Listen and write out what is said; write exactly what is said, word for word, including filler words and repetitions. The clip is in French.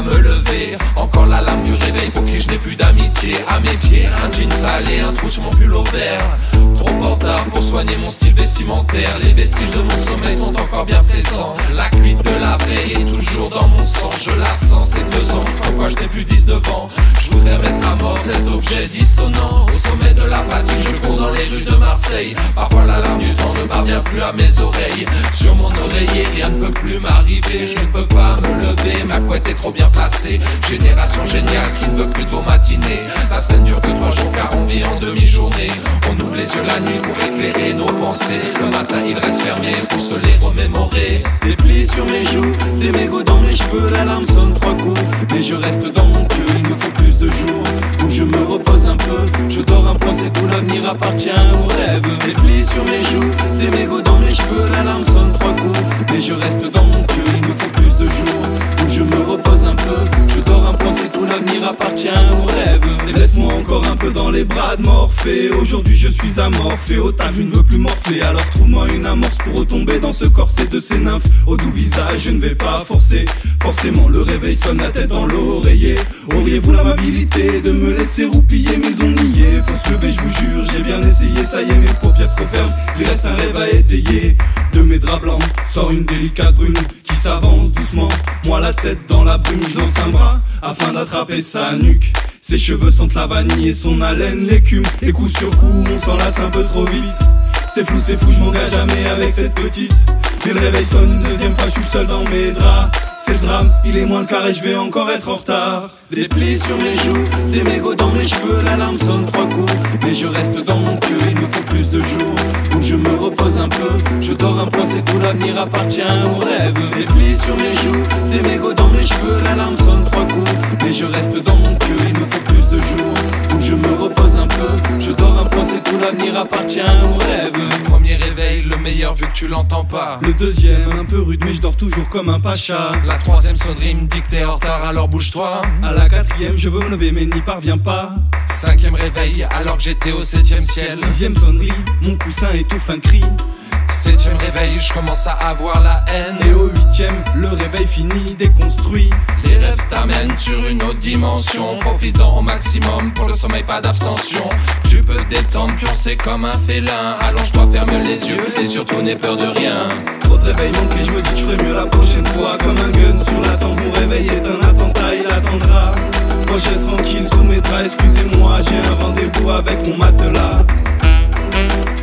me lever. Encore la lame du réveil pour qui je n'ai plus d'amitié. À mes pieds, un jean salé, un trou sur mon pull au vert. Trop en retard pour soigner mon style vestimentaire. Les vestiges de mon sommeil sont encore bien présents. La cuite de la veille est toujours dans mon sang. Je la sens, c'est pesant, pourquoi je n'ai plus dix-neuf ans. Je voudrais mettre à mort cet objet dissonant. Au sommet de la fatigue, je cours dans les rues de Marseille. Parfois l'alarme du temps ne parvient plus à mes oreilles. Sur mon oreiller, rien ne peut plus m'arriver. Je ne peux pas me lever, ma couette est trop bien placée. Génération géniale qui ne veut plus de vos matinées. La semaine dure que trois jours car on vit en demi-journée. On ouvre les yeux la nuit pour éclairer nos pensées. Le matin il reste fermé pour se les remémorer. Des plis sur mes joues, des mégots dans mes cheveux. L'alarme sonne trois coups, mais je reste dans mon cœur. Il me faut plus de jours où je me repose un peu. Je dors un point, c'est tout, l'avenir appartient aux rêves. Des plis sur mes joues, des mégots dans mes cheveux. L'alarme sonne trois coups, mais je reste dans mon cœur. Il me faut plus de jours où je me repose un peu. Je dors un point, c'est tout, l'avenir appartient aux rêves. Et laisse-moi encore un peu dans les bras de Morphée. Aujourd'hui je suis amorphé, au tard je ne veux plus morfler. Alors trouve-moi une amorce pour retomber dans ce corset de ces nymphes au doux visage. Je ne vais pas forcer, forcément le réveil sonne, la tête dans l'oreiller. Auriez-vous l'amabilité de me laisser roupiller, mais on y est. Faut se lever, je vous jure, j'ai bien essayé. Ça y est, mes paupières se referment, il reste un rêve à étayer. De mes draps blancs sort une délicate brune qui s'avance doucement. Moi la tête dans la brume, je lance un bras afin d'attraper sa nuque. Ses cheveux sentent la vanille et son haleine l'écume. Et coup sur coup, on s'enlace un peu trop vite. C'est flou, c'est fou, je m'engage jamais avec cette petite. Mais le réveil sonne une deuxième fois, je suis seul dans mes draps. C'est le drame, il est moins le quart et je vais encore être en retard. Des plis sur mes joues, des mégots dans mes cheveux. L'alarme sonne trois coups, mais je reste dans mon cœur. Il me faut plus de jours où je me repose un peu. Je dors un point, c'est tout, l'avenir appartient aux rêves. Des plis sur mes joues, des mégots dans mes cheveux. L'alarme sonne trois coups, mais je reste dans mon cœur. Il me faut plus de jours où je me repose un peu. Je dors un point, c'est tout, l'avenir appartient aux rêves. Premier réveil, le meilleur vu que tu l'entends pas. Le deuxième, un peu rude, mais je dors toujours comme un pacha. La troisième sonnerie me dit que t'es en retard, alors bouge-toi. À la quatrième, je veux me lever mais n'y parviens pas. Cinquième réveil, alors que j'étais au septième ciel. Sixième sonnerie, mon coussin étouffe un cri. Septième réveil, je commence à avoir la haine. Et au huitième, le réveil fini, déconstruit. Les rêves t'amènent sur une autre dimension. Profitant au maximum, pour le sommeil pas d'abstention. Tu peux te détendre, pioncer comme un félin. Allonge-toi, ferme les yeux et surtout n'aie peur de rien. Trop de réveils manqués, je me dis que je ferai mieux la prochaine fois. Comme un gun sur la tempe, mon réveil est un attentat, il attendra. Moi je reste tranquille sous mes draps, excusez-moi, j'ai un rendez-vous avec mon matelas.